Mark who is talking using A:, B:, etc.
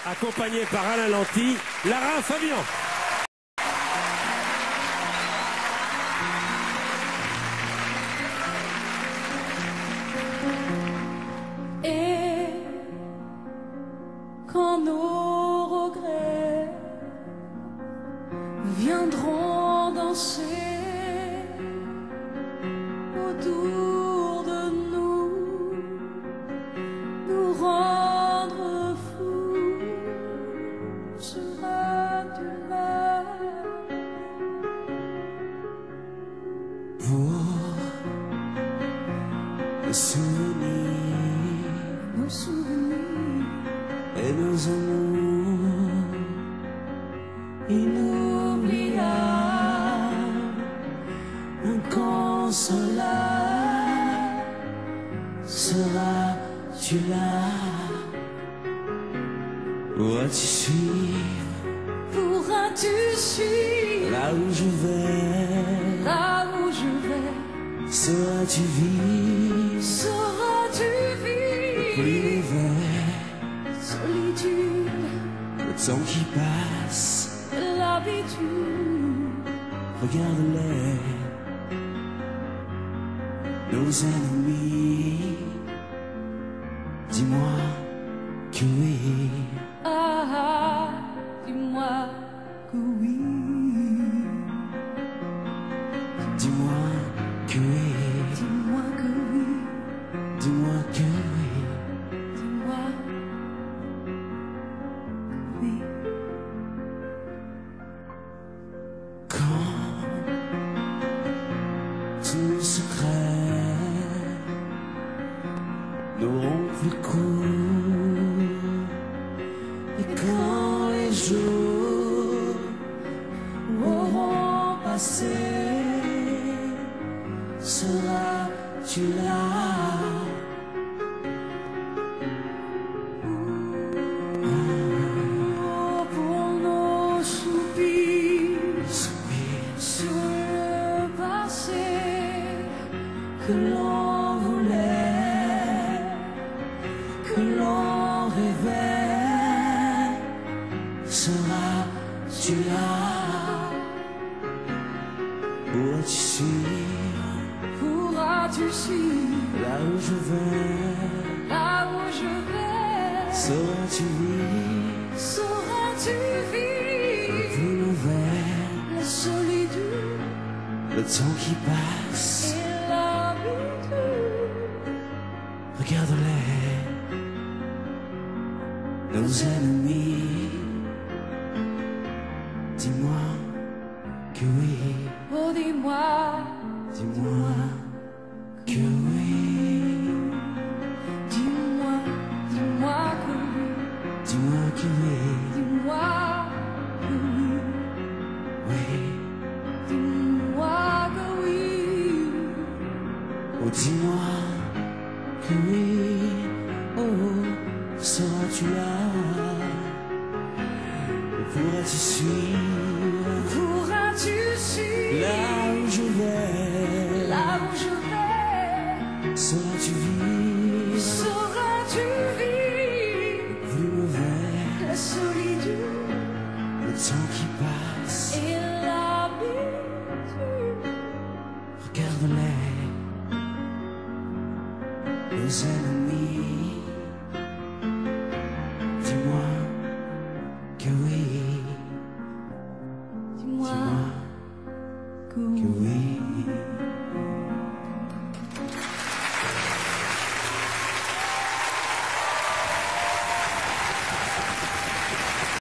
A: accompagné par Alain Lanty, Lara Fabian.
B: Et quand nos regrets viendront danser autour de nous, nous rendre fous, seras-tu là
C: pour nos souvenirs et nos amours inoubliables, inconsolables, seras-tu là? Pourras-tu suivre?
B: Pourras-tu suivre
C: Là où je vais?
B: là où je vais?
C: Sauras-tu vivre?
B: Sauras-tu
C: Plus
B: vivre
C: l'hiver,
B: solitude,
C: le temps qui passe,
B: l'habitude?
C: regarde-les, nos ennemis. Dis-moi que oui.
B: Ah, dis-moi que oui.
C: Dis-moi que oui.
B: Dis-moi que oui.
C: Dis-moi que oui.
B: Dis-moi que oui.
C: Quand tous nos secrets n'auront plus cours, et quand les jours auront passé, seras-tu là?
B: Oh, pour nos soupirs
C: Soupir
B: sur le passé
C: que l'on voulait, que l'on rêvait, seras-tu là? Pourras-tu suivre
B: pourras-tu suivre
C: là où je vais?
B: là où je vais?
C: Sauras-tu vivre
B: Sauras-tu vivre
C: plus nouvelle,
B: la solitude
C: le temps qui passe,
B: et l'habitude?
C: regarde-les, nos ennemis. Dis-moi que oui,
B: Oh, dis-moi,
C: dis-moi que oui,
B: dis-moi, dis-moi que oui,
C: dis-moi que oui,
B: dis-moi que oui,
C: oui,
B: dis-moi que oui.
C: oh dis-moi que oui, oh seras-tu là? Pourras-tu suivre
B: Pourras-tu suivre
C: là où je vais?
B: là où je vais?
C: Sauras-tu vivre
B: Sauras-tu vivre
C: plus mauvais,
B: la solitude
C: le temps qui passe,
B: et l'habitude?
C: regarde-les, nos ennemis.